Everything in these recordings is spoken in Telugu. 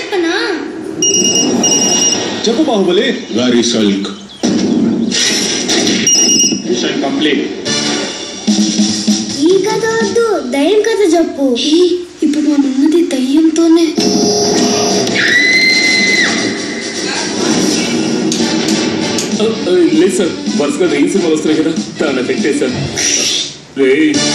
చెప్పనా? చెప్పు Baahubali. Very sulk. Mission complete. ఈ కథ వద్దు, దయ్యం కథ చెప్పు. ఇప్పుడు మనం ఉన్నది దయ్యంతోనే. లేదు సార్, వరుసగా రేయి సినిమాలు వస్తున్నాయి కదా, దాన్ని ఎఫెక్ట్ చేశాను. రే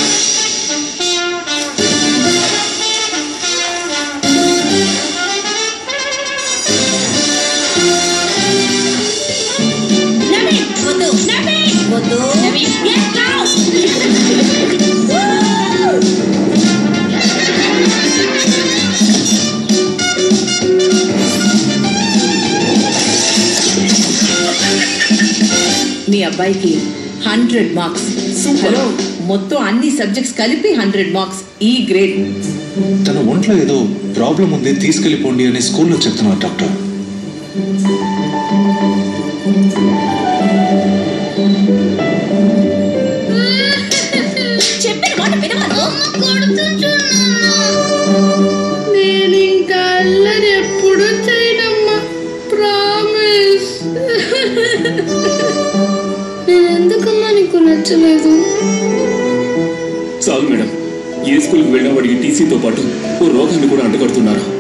మీ అబ్బాయికి 100 మార్క్స్. హలో, మొత్తం అన్ని సబ్జెక్ట్స్ కలిపి 100 మార్క్స్. ఈ గ్రేడ్. తన ఒంట్లో ఏదో ప్రాబ్లం ఉంది, తీసుకెళ్లిపోండి అని స్కూల్లో చెప్తున్నారు డాక్టర్. చెప్పిన మాట వినమను. నేను ఇంకా అల్లరి ఎప్పుడు చేయనమ్మా, ప్రామిస్. నేను ఎందుకమ్మా నీకు నచ్చలేదు? చాలు మేడం, ఏ స్కూల్కి వెళ్ళిన వాడికి టీసీతో పాటు ఓ రోగాన్ని కూడా అంటగడుతున్నారు.